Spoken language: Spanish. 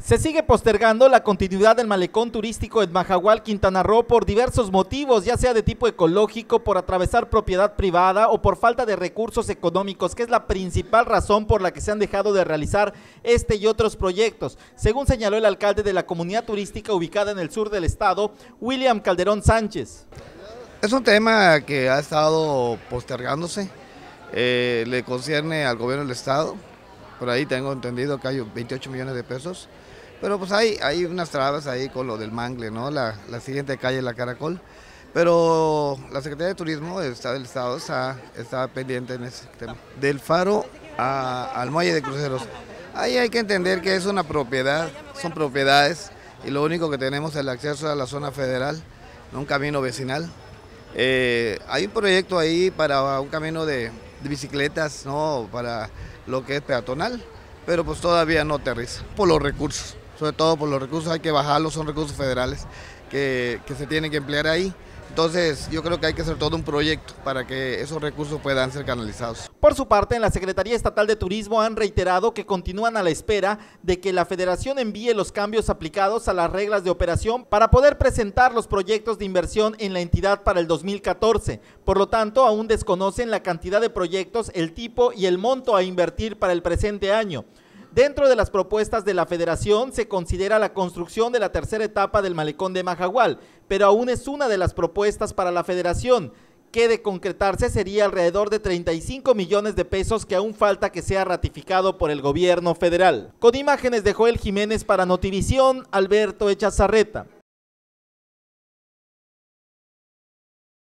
Se sigue postergando la continuidad del malecón turístico en Majahual, Quintana Roo, por diversos motivos, ya sea de tipo ecológico, por atravesar propiedad privada o por falta de recursos económicos, que es la principal razón por la que se han dejado de realizar este y otros proyectos, según señaló el alcalde de la comunidad turística ubicada en el sur del estado, William Calderón Sánchez. Es un tema que ha estado postergándose, le concierne al gobierno del estado, por ahí tengo entendido que hay 28 millones de pesos. Pero pues hay unas trabas ahí con lo del mangle, ¿no? La siguiente calle, la Caracol. Pero la Secretaría de Turismo del Estado está pendiente en ese tema. Del faro al muelle de cruceros. Ahí hay que entender que es una propiedad, son propiedades, y lo único que tenemos es el acceso a la zona federal, un camino vecinal. Hay un proyecto ahí para un camino de bicicletas, ¿no? Para lo que es peatonal, pero pues todavía no aterriza por los recursos. Sobre todo por los recursos hay que bajarlos, son recursos federales que se tienen que emplear ahí. Entonces yo creo que hay que hacer todo un proyecto para que esos recursos puedan ser canalizados. Por su parte, en la Secretaría Estatal de Turismo han reiterado que continúan a la espera de que la Federación envíe los cambios aplicados a las reglas de operación para poder presentar los proyectos de inversión en la entidad para el 2014. Por lo tanto, aún desconocen la cantidad de proyectos, el tipo y el monto a invertir para el presente año. Dentro de las propuestas de la Federación se considera la construcción de la tercera etapa del malecón de Majahual, pero aún es una de las propuestas para la Federación, que de concretarse sería alrededor de 35 millones de pesos que aún falta que sea ratificado por el gobierno federal. Con imágenes de Joel Jiménez para Notivisión, Alberto Echazarreta.